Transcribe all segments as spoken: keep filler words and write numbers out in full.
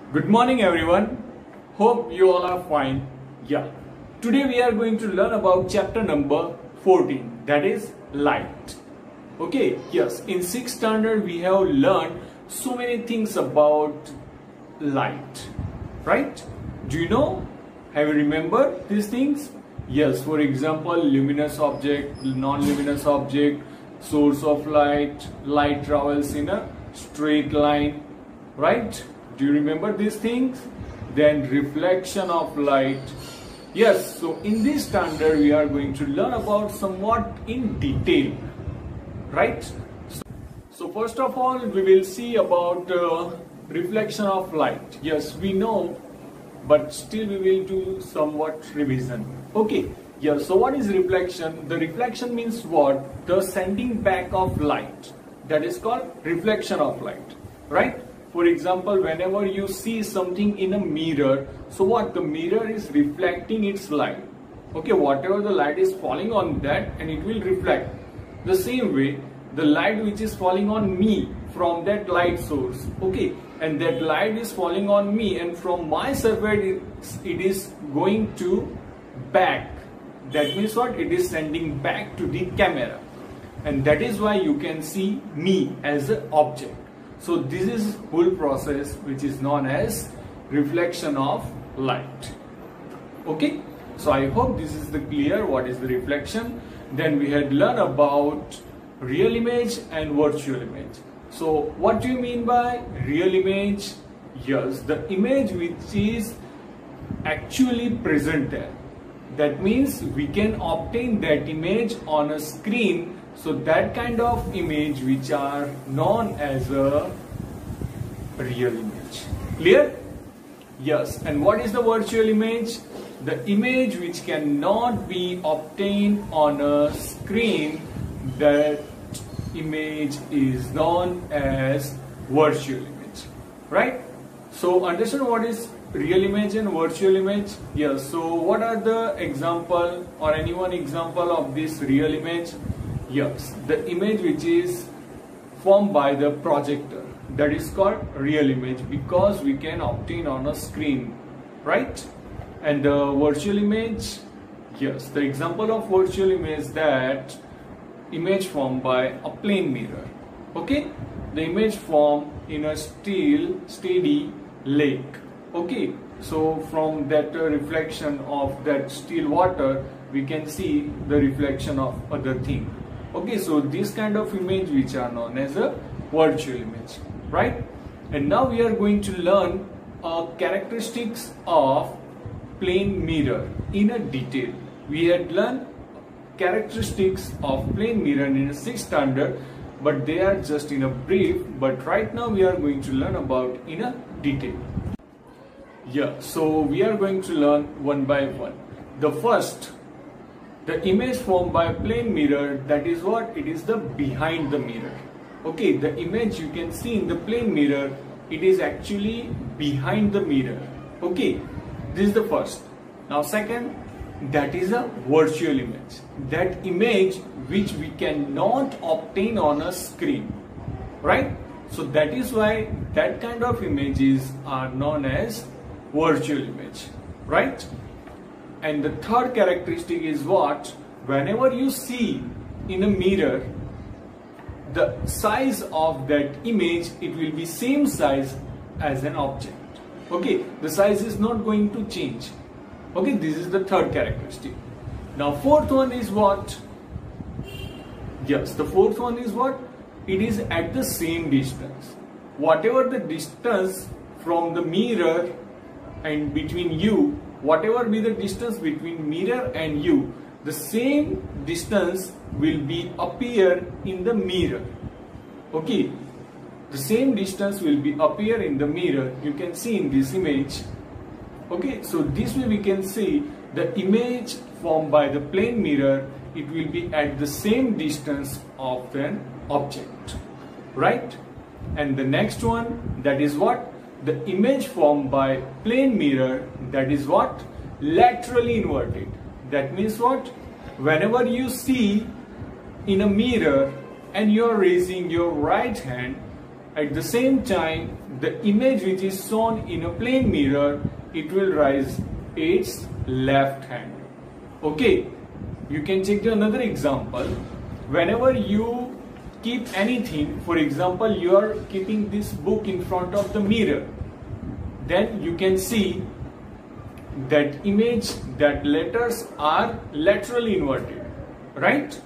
Good morning everyone. Hope you all are fine. Yeah. Today we are going to learn about chapter number fourteen, that is light. Okay, yes, in sixth standard we have learned so many things about light. Right? Do you know? Have you remembered these things? Yes, for example, luminous object, non-luminous object, source of light, light travels in a straight line, right? Do you remember these things? Then reflection of light. Yes, so in this standard we are going to learn about somewhat in detail, right? So, so first of all we will see about uh, reflection of light. Yes, we know, but still we will do somewhat revision. Okay, yeah, so what is reflection? The reflection means what? The sending back of light. That is called reflection of light, right? For example, whenever you see something in a mirror, so what? The mirror is reflecting its light. Okay, whatever the light is falling on that, and it will reflect. The same way, the light which is falling on me from that light source, okay, and that light is falling on me, and from my surface it is going to back. That means what? It is sending back to the camera, and that is why you can see me as an object. So this is whole process which is known as reflection of light. Okay, so I hope this is the clear what is the reflection. Then we had learned about real image and virtual image. So what do you mean by real image? Yes, the image which is actually present there. That means we can obtain that image on a screen. So that kind of image which are known as a real image. Clear? Yes. And what is the virtual image? The image which cannot be obtained on a screen, that image is known as virtual image. Right? So understand what is real image and virtual image? Yes. So what are the example or any one example of this real image? Yes, the image which is formed by the projector, that is called real image because we can obtain on a screen, right? And the virtual image, yes, the example of virtual image, that image formed by a plane mirror. Okay, the image formed in a still steady lake. Okay, so from that uh, reflection of that still water we can see the reflection of other thing. Okay, so this kind of image which are known as a virtual image, right? And now we are going to learn uh, characteristics of plane mirror in a detail. We had learned characteristics of plane mirror in a sixth standard, but they are just in a brief. But right now we are going to learn about in a detail. Yeah, so we are going to learn one by one. The first, the image formed by a plane mirror, that is what? It is the behind the mirror. Okay, the image you can see in the plane mirror, it is actually behind the mirror. Okay, this is the first. Now second, that is a virtual image. That image which we cannot obtain on a screen. Right? So that is why that kind of images are known as virtual image. Right? And the third characteristic is what? Whenever you see in a mirror, the size of that image, it will be same size as an object. Okay, the size is not going to change. Okay, this is the third characteristic. Now fourth one is what? Yes, the fourth one is what? It is at the same distance. Whatever the distance from the mirror and between you, whatever be the distance between mirror and you, the same distance will be appear in the mirror. Okay, the same distance will be appear in the mirror. You can see in this image. Okay, so this way we can see the image formed by the plane mirror, it will be at the same distance of an object, right? And the next one, that is what? The image formed by plane mirror, that is what? Laterally inverted. That means what? Whenever you see in a mirror and you are raising your right hand At the same time, the image which is shown in a plane mirror, it will rise its left hand. Okay, you can take another example. Whenever you keep anything, for example, you are keeping this book in front of the mirror, then you can see that image, that letters are laterally inverted, right?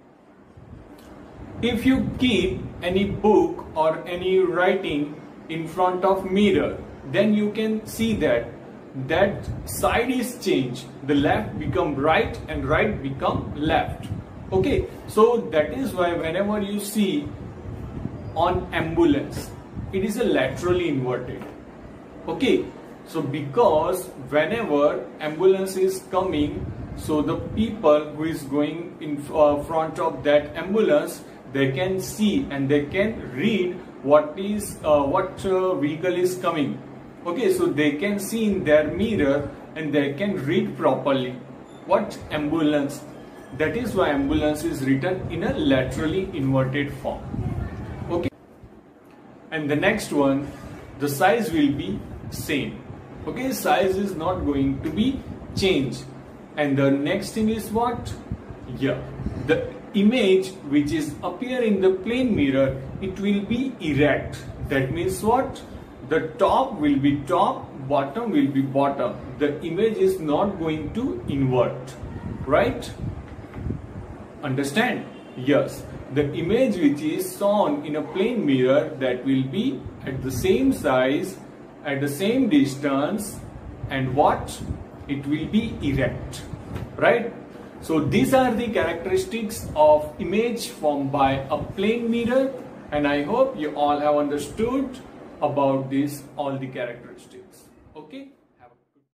If you keep any book or any writing in front of mirror, then you can see that that side is changed. The left become right and right become left. Okay, so that is why whenever you see on ambulance, it is a laterally inverted. Okay, so because whenever ambulance is coming, so the people who is going in uh, front of that ambulance, they can see and they can read what is uh, what uh, vehicle is coming. Okay, so they can see in their mirror and they can read properly what ambulance. That is why ambulance is written in a laterally inverted form. Okay, and the next one, the size will be same. Okay, size is not going to be changed. And the next thing is what? Yeah, the image which is appear in the plane mirror, it will be erect. That means what? The top will be top, bottom will be bottom. The image is not going to invert, right? Understand? Yes, the image which is shown in a plane mirror, that will be at the same size, at the same distance, and what? It will be erect, right? So these are the characteristics of image formed by a plane mirror, and I hope you all have understood about this, all the characteristics. Okay.